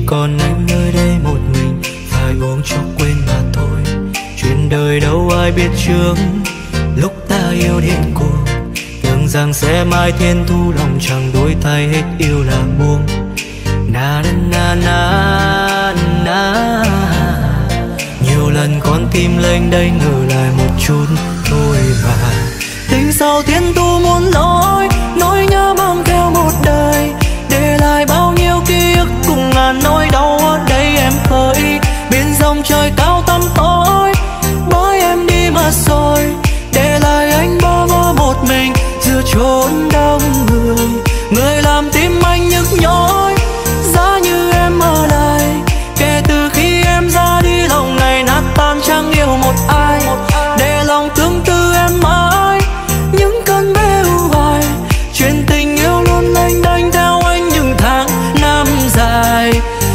còn anh nơi đây một mình, phải uống cho quên mà thôi. Chuyện đời đâu ai biết trước, lúc ta yêu điên cuồng, tưởng rằng sẽ mãi thiên thu, lòng chẳng đổi thay, hết yêu là buông. Na na na na, nhiều lần con tim lênh đênh, ngờ lại một chút thôi mà. Tình sau thiên thu muôn lối, nỗi nhớ mang theo một đời, để lại bao nhiêu ký ức cùng ngàn nỗi đau. Ở đây em khơi bên dòng trời cao tăm tối, bởi em đi mà rồi, để lại anh bơ vơ một mình giữa chốn đông người. Người làm tim anh nhức nhói, giá như em ở lại. Kể từ khi em ra đi, lòng này nát tan, chẳng yêu một ai, để lòng tương tư em mãi những cơn bêu hoài. Chuyện tình yêu luôn lênh đênh theo anh những tháng năm dài.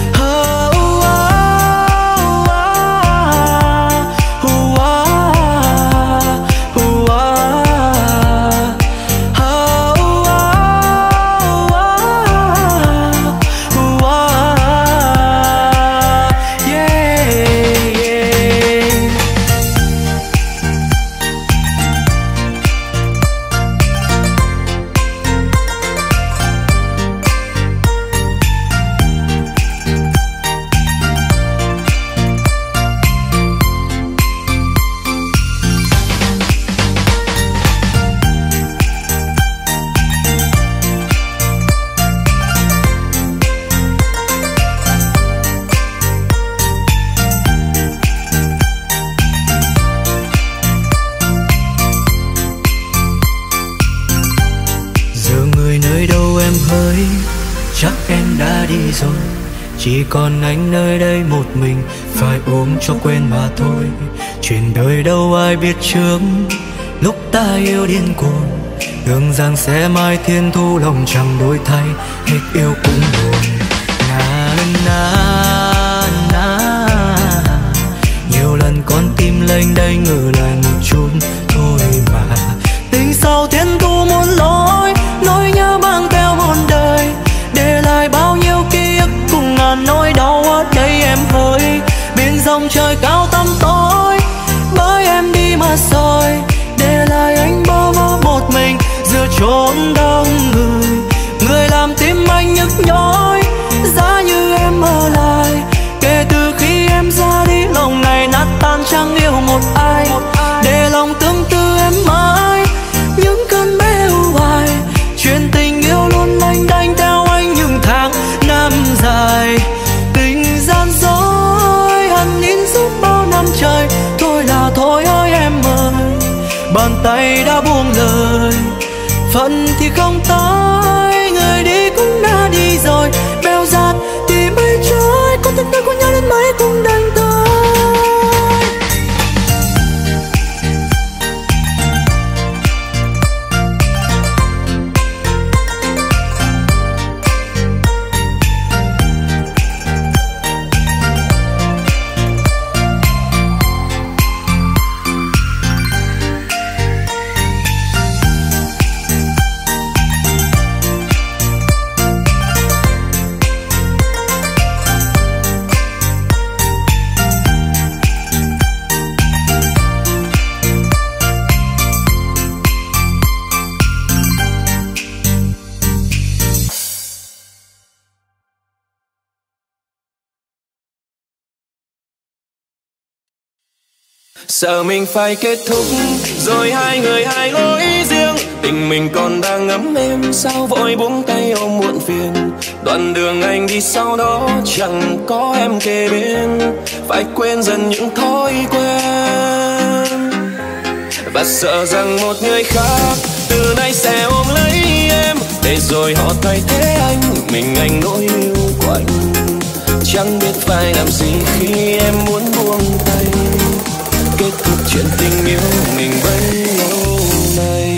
Chắc em đã đi rồi, chỉ còn anh nơi đây một mình, phải uống cho quên mà thôi. Chuyện đời đâu ai biết trước, lúc ta yêu điên cuồng, tưởng rằng sẽ mãi thiên thu, lòng chẳng đổi thay, hết yêu cũng buồn. Na na na, nhiều lần con tim lênh đênh, ngờ lại một chút thôi mà. Tình sau thiên thu muôn lối, nỗi nhớ mang theo một đời, để lại bao nhiêu ký ức cùng ngàn nỗi đau. Ở đây em hơi bên dòng trời cao tăm tối, bởi em đi mà rồi, để lại anh bơ vơ một mình giữa chốn đông người. Người làm tim anh nhức nhói, giá như em ở lại. Kể từ khi em ra đi, lòng này nát tan, chẳng yêu một ai, để lòng tương tư em mãi những cơn bêu hoài. Chuyện tình yêu luôn lênh đênh theo anh những tháng năm dài. Tình gian dối hằn in suốt bao năm trời, thôi là thôi ơi em ơi, bàn tay đã buông lời. Phận thì không tới, người đi cũng đã đi rồi, bèo dạt thì mây trôi, có tình ta có nhau đến mấy cũng đành thôi. Sợ mình phải kết thúc rồi hai người hai lối riêng, tình mình còn đang ấm êm, sao vội buông tay ôm muộn phiền. Đoạn đường anh đi sau đó chẳng có em kề bên, phải quên dần những thói quen. Và sợ rằng một người khác từ nay sẽ ôm lấy em, để rồi họ thay thế anh, mình anh nỗi yêu của anh. Chẳng biết phải làm gì khi em muốn buông tay, kết thúc chuyện tình yêu mình bấy lâu nay.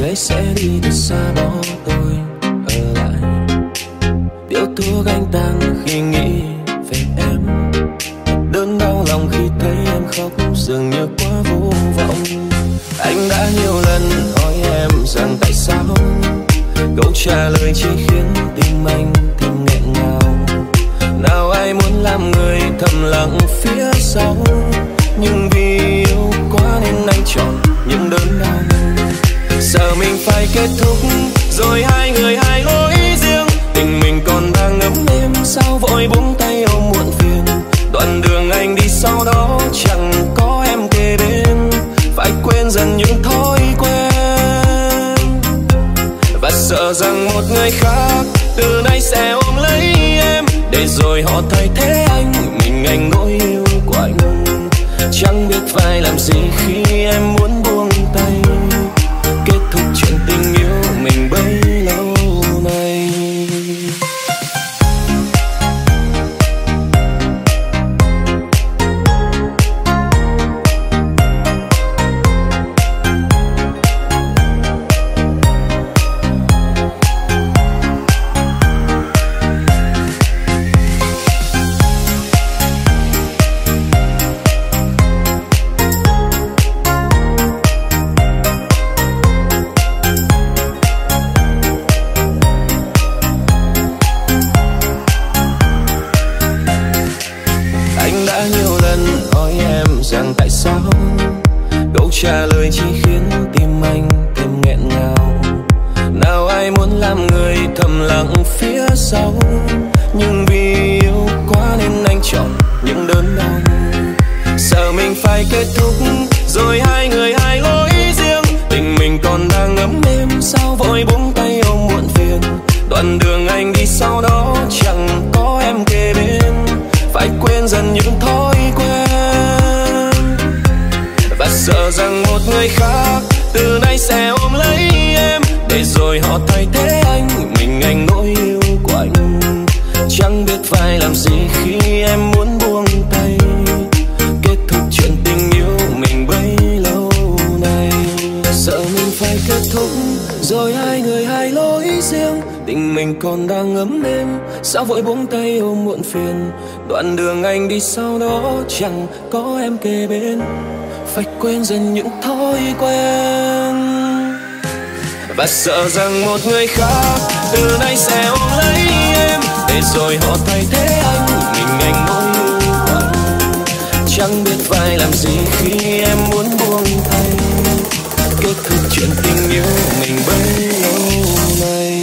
ấy sẽ đi thật xa bỏ tôi ở lại. Điếu thuốc anh tàn khi nghĩ về em, đớn đau lòng khi thấy em khóc dường như quá vô vọng. Anh đã nhiều lần hỏi em rằng tại sao, câu trả lời chỉ khiến tim anh thêm nghẹn ngào. Nào ai muốn làm người thầm lặng phía sau, nhưng vì yêu quá nên anh chọn những đớn đau. Giờ mình phải kết thúc rồi hai người hai lối riêng, tình mình còn đang ấm êm sao vội buông tay ôm muộn phiền. Đoạn đường anh đi sau đó chẳng có em kề bên, phải quên dần những thói quen. Và sợ rằng một người khác từ nay sẽ ôm lấy em, để rồi họ thay thế anh, mình anh nỗi yêu của anh. Chẳng biết phải làm gì khi em muốn buông tay, kết thúc chuyện tình yêu mình bấy lâu nay. Rằng tại sao, câu trả lời chỉ khiến tim anh thêm nghẹn ngào. Nào ai muốn làm người thầm lặng phía sau, nhưng vì yêu quá nên anh chọn những đớn đau. Giờ mình phải kết thúc rồi hai người hai lối riêng, tình mình còn đang ấm êm sao vội buông tay ôm muộn phiền. Đoạn đường anh đi sau đó chẳng có em kề bên, phải quên dần những thói quen. Và sợ rằng một người khác từ nay sẽ ôm lấy em, để rồi họ thay thế anh, mình anh nỗi yêu của anh. Chẳng biết phải làm gì khi em muốn buông tay, kết thúc chuyện tình yêu mình bấy lâu nay. Sợ mình phải kết thúc rồi hai người hai lối riêng, tình mình còn đang ấm êm sao vội buông tay ôm muộn phiền. Đoạn đường anh đi sau đó chẳng có em kề bên, phải quên dần những thói quen. Và sợ rằng một người khác từ nay sẽ ôm lấy em, để rồi họ thay thế anh, mình anh nỗi yêu của anh. Chẳng biết phải làm gì khi em muốn buông tay, kết thúc chuyện tình yêu mình bấy lâu nay.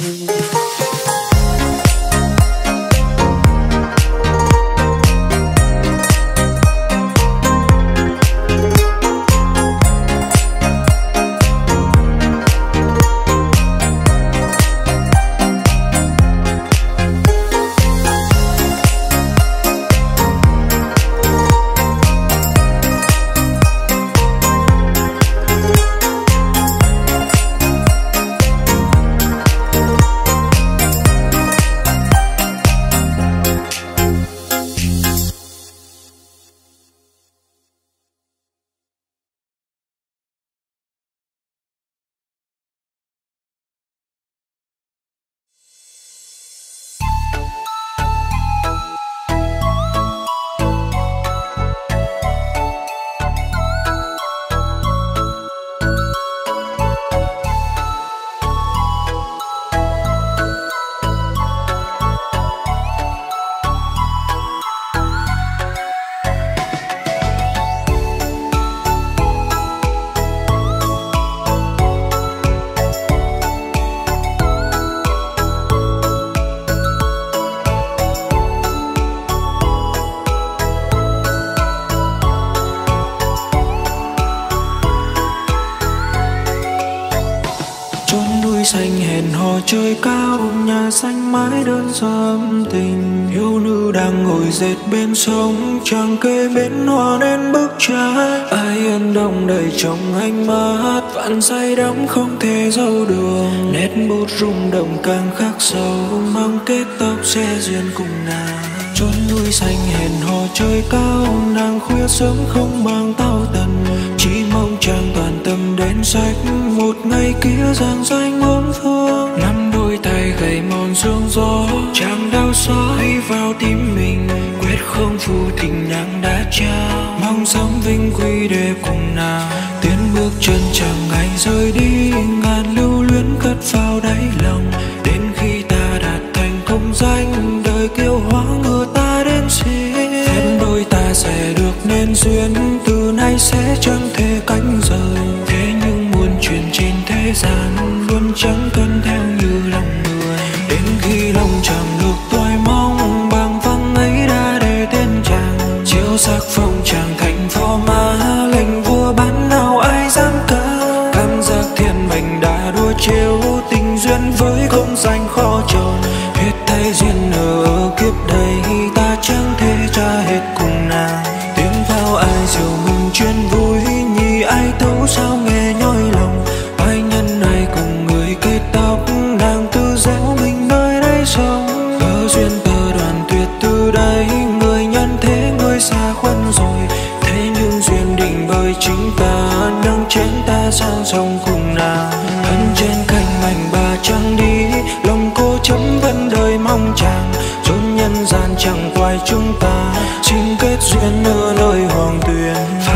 xanh hẹn hò trời cao, nhà xanh mái đơn sớm tình. Yêu nữ đang ngồi dệt bên sông, chàng kê bên hoa nên bức trái. Ai yên đông đầy trong ánh mắt, vạn say đắm không thể giấu đường. Nét bút rung động càng khắc sâu, mong kết tóc sẽ duyên cùng nàng. Chốn núi xanh hẹn hò trời cao, nàng khuya sớm không mang tao tần. Chỉ mong chàng toàn tâm đến sách, một ngày kia giang danh bốn phương. Nắm đôi tay gầy mòn sương gió, chàng đau xót đi vào tim mình, quyết không phụ tình nàng đã trao. Mong sống vinh quy để cùng nàng tiến bước chân chẳng ngày rời đi. Ngàn lưu luyến cất vào đáy lòng, đến khi ta đạt thành công danh, đời kêu hoang ngựa ta đến xin. Phép đôi ta sẽ được nên duyên, từ nay sẽ chẳng thể cánh rời. Thế nhưng muôn chuyện trên thế gian luôn chẳng tuân theo như lòng người. Đến khi lòng chẳng được tôi mong, bằng văng ấy đã để tên chàng. Chiếu sắc phong chàng thành phò mã, lệnh vua bán nào ai dám ca. Cảm giác thiên mệnh đã đua chiếu, tình duyên với công danh khó tròn. Hết thay duyên ở kiếp đây, ta chẳng thể trả hết cùng nàng. Tiếng pháo ai diều mình chuyên vui, nhì ai tấu sao nghe nhói lòng. Ai nhân ai cùng người kết tóc, nàng tự dẻo mình nơi đây sống. Cơ duyên tơ đoàn tuyệt từ đây, người nhân thế người xa khuân rồi. Thế nhưng duyên định bởi chính ta, nâng chén ta sang sông cùng nàng. Thân trên cành mảnh bà chẳng đi, lòng cô chấm vẫn đời mong chàng. chốn nhân gian chẳng quay chúng ta, xin kết duyên ở nơi hoàng tuyền.